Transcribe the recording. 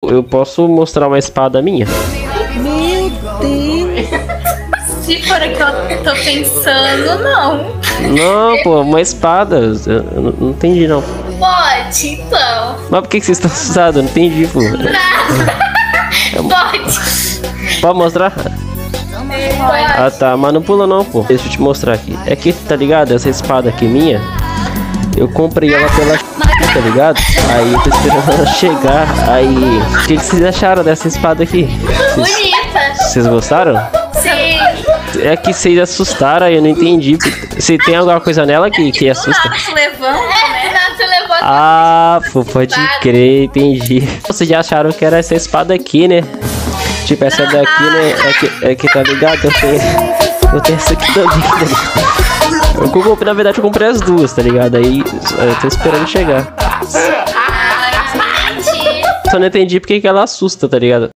eu posso mostrar uma espada minha? Meu Deus. Se for a que eu tô pensando, não. Não, pô, uma espada. Eu não entendi, não. Pode, então. Mas por que vocês estão assustados? Eu não entendi, pô. Pode. Pode mostrar? Ah, tá. Mas não pula, não, pô. Deixa eu te mostrar aqui. É que, tá ligado? Essa espada aqui minha, eu comprei ela pela... tá ligado? Aí eu tô esperando ela chegar. Aí... O que vocês acharam dessa espada aqui? Bonita. Vocês gostaram? Sim. É que vocês assustaram, aí eu não entendi. Se tem alguma coisa nela que assusta. Nato levanta, né? Nato levanta. Ah, pô, pode crer, entendi. Vocês já acharam que era essa espada aqui, né? Tipo, essa daqui, né? É que tá ligado? Eu tenho essa aqui também, tá ligado? Na verdade, eu comprei as duas, tá ligado? Aí eu tô esperando chegar. Ah, entendi. Só não entendi porque que ela assusta, tá ligado?